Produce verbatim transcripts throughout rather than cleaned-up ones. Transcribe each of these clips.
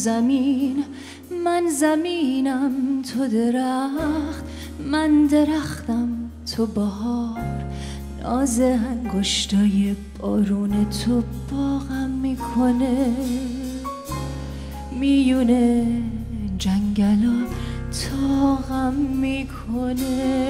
زمین، من زمینم تو درخت، من درختم تو بهار. ناز انگشتای بارون تو باغم میکنه، میونه جنگلا طاقم میکنه.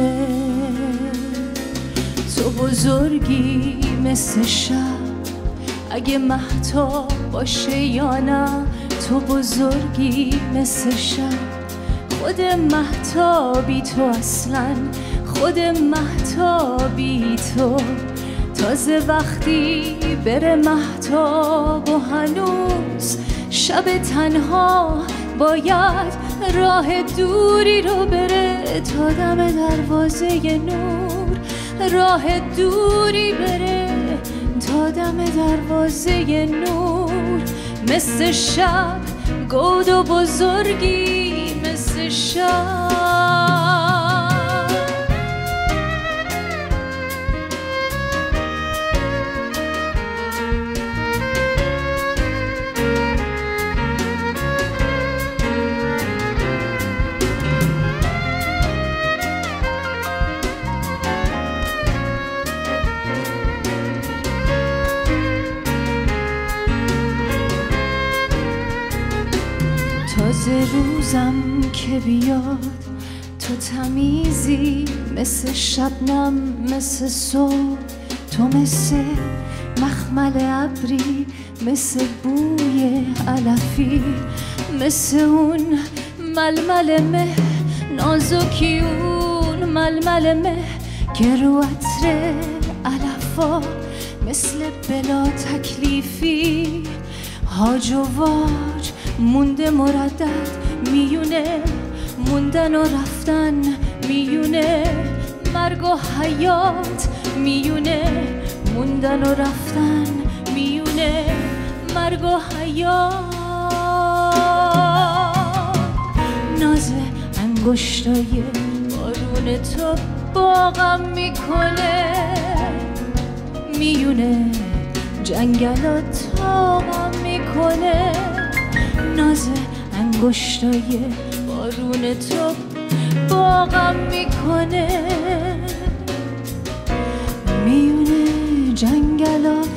تو بزرگی مثل شب، اگه مهتاب باشه یا نه. تو بزرگی مثل شب، خود مهتابی تو اصلا، خود مهتابی تو. تازه وقتی بره مهتاب و هنوز شب تنها، باید راه دوری رو بره تا دم دروازه نور. راه دوری بره تا دم دروازه نور. مثل شب گود و بزرگی مثل شب. تازه روزم که بیاد، تو تمیزی مثل شبنم، مثل صبح. تو مثل مخمل ابری، مثل بوی علفی، مثل اون ململ مه نازکی، اون ململ مه که رو عطر علفا، مثل بلا تکلیفی. هاج و واج مونده مردد، میونه موندن و رفتن، میونه مرگ و حیات، میونه موندن و رفتن، میونه مرگ و حیات. ناز انگشتای بارون تو باغم میکنه، میونه جنگلا طاقم میکنه. ناز انگشتای بارون تو باغم میکنه، میونه جنگلا